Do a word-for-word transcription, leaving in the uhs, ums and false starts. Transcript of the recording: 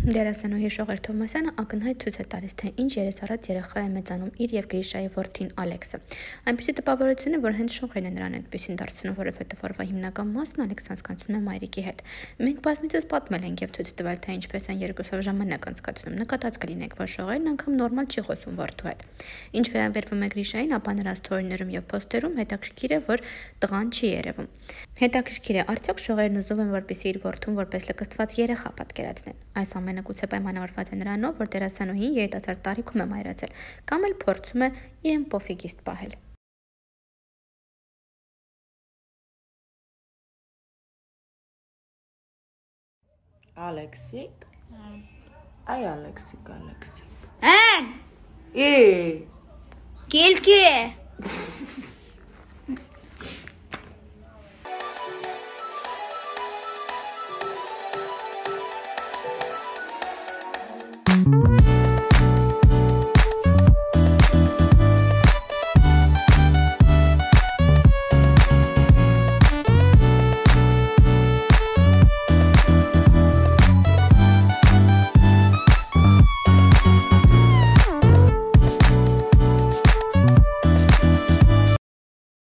Դերասանուհի Շողեր Թովմասյանը ակնհայտ ցույց է տալիս, թե ինչ երեսառած երեխա է մեծանում իր և Գրիշայի որդին Ալեքսը։ Այնպիսի տպավորություն է, որ հենց Շողերն է նրան այդպիսին դարձնում, որովհետև օրվա հիմնական մասն Ալեքսն անցկացնում է մայրիկի հետ։ Մենք բազմիցս պատմել ենք և ցույց տվել, թե ինչպես են երկուսով ժամանակ անցկացնում։ Նկատած կլինեք, որ Շողերն անգամ նորմալ չի խոսում որդու հետ։ Ինչ վերաբերվում է Գրիշային, ապա նրա սթորիներում և պոստերում հետաքրքիր է, որ տղան չի երևում։ Հետաքրքիր է, արդյոք Շողերն ուզում են, որպեսզի իր որդուն որպես լկստված երեխա պատկերացնեն։ Այս ամենը գուցե պայմանավորված է նրանով, որ դերասանուհին երիտասարդ տարիքում է մայրացել, կամ էլ փորձում է իրեն պոֆիգիստ պահել։ Ալեքսիկ։ Այ Ալեքսիկ, Ալեքսիկ։ Ան։ Է։ Կելքի է։ Thank you.